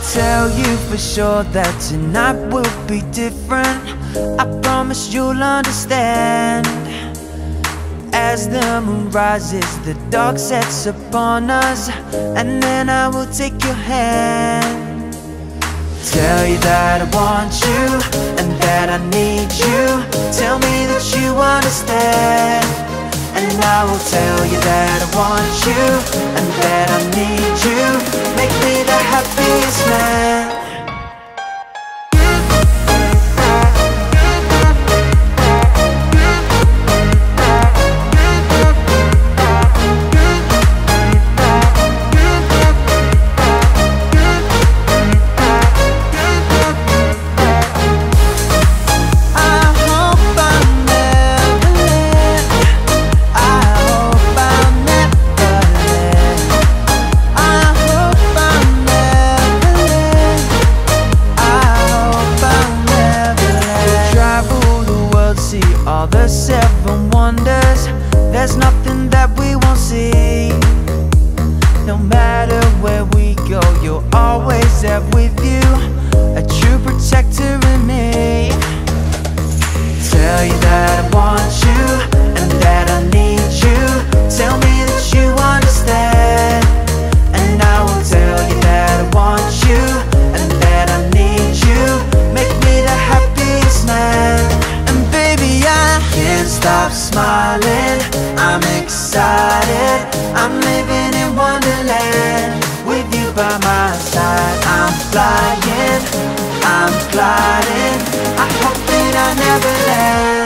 tell you for sure that tonight will be different. I promise you'll understand. As the moon rises, the dark sets upon us, and then I will take your hand. Tell you that I want you, and that I need you. Tell me that you understand. And I will tell you that I want you, and that I need you. Make me the happiest man. All the seven wonders, there's nothing that we won't see. No matter where we go, you'll always have with you a true protector in me. Tell you that I want you, and that I need you. Tell me that you understand. And I will tell you that I want you, and that I need you. Make me the happiest man. Can't stop smiling, I'm excited. I'm living in Wonderland, with you by my side. I'm flying, I'm gliding. I hope that I never land.